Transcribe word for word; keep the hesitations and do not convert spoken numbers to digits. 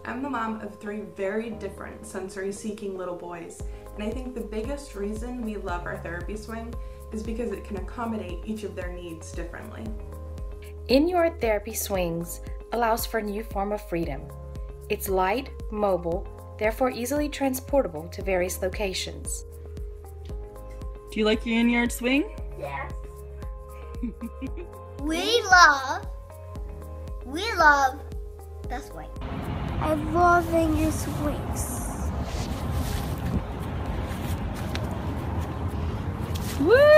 I'm the mom of three very different sensory-seeking little boys, and I think the biggest reason we love our therapy swing is because it can accommodate each of their needs differently. InYard Therapy Swings allows for a new form of freedom. It's light, mobile, therefore easily transportable to various locations. Do you like your InYard swing? Yes. we love, we love the swing. I love InYard swings. Woo!